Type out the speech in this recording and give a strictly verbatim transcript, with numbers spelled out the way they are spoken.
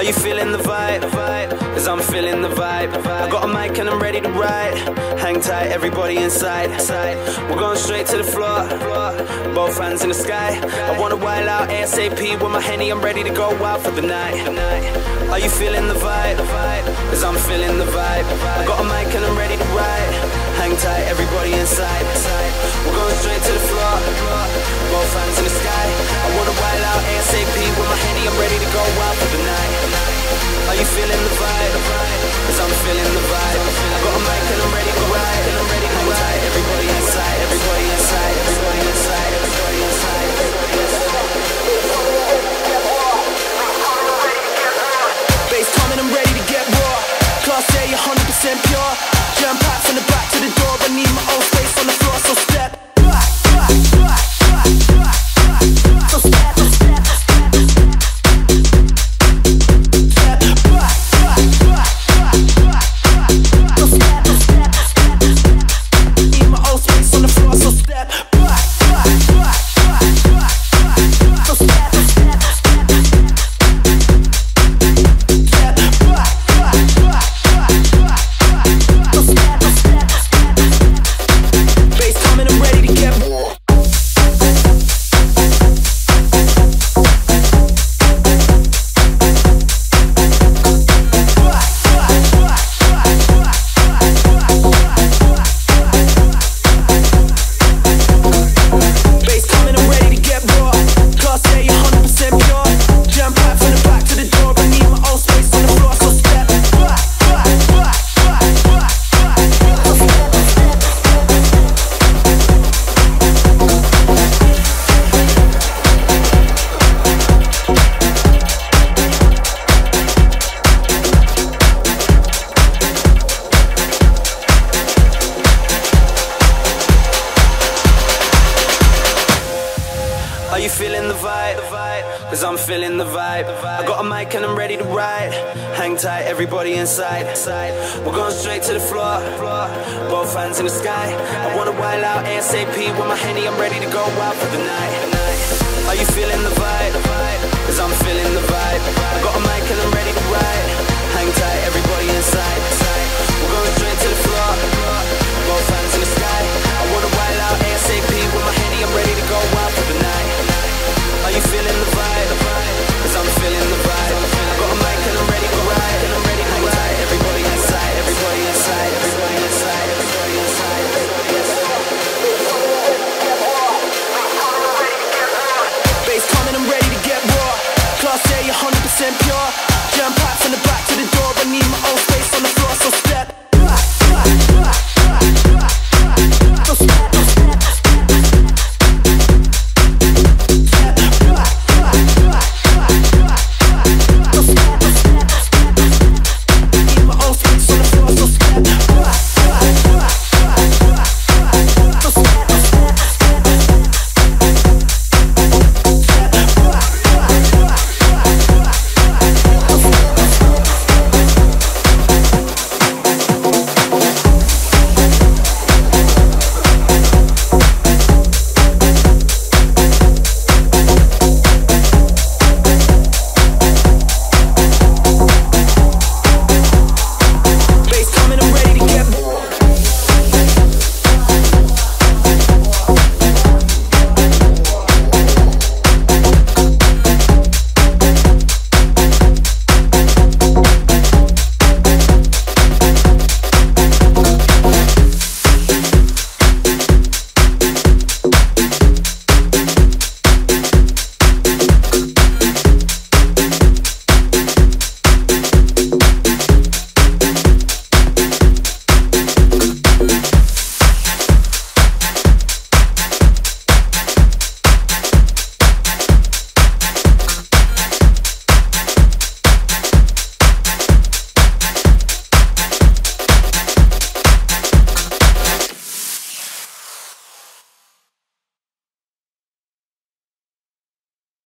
Are you feeling the vibe? Cause I'm feeling the vibe. I got a mic and I'm ready to ride. Hang tight, everybody inside. We're going straight to the floor, both hands in the sky. I wanna wild out ASAP with my Henny, I'm ready to go out for the night. Are you feeling the vibe? Cause I'm feeling the vibe. I got a mic and I'm ready to ride. Hang tight, everybody inside. We're going straight to the floor, both hands in the sky. I wanna wild out ASAP with my Henny, I'm ready to go out for the night. Are you feeling the vibe? Cause I'm feeling the vibe. I got a mic and I'm ready to ride. And I'm ready to ride. Everybody inside, everybody inside, everybody inside, everybody inside, everybody inside. Bass coming, I'm ready to get raw. Class A, one hundred percent pure. Jam packed from the back to the door, but need my own space on the floor, so step back, back, back, back, back, back. So step, so step, step, step. Are you feeling the vibe? Cause I'm feeling the vibe. I got a mic and I'm ready to ride. Hang tight, everybody inside. We're going straight to the floor, both hands in the sky. I wanna wild out ASAP with my Henny, I'm ready to go out for the night. Are you feeling the vibe?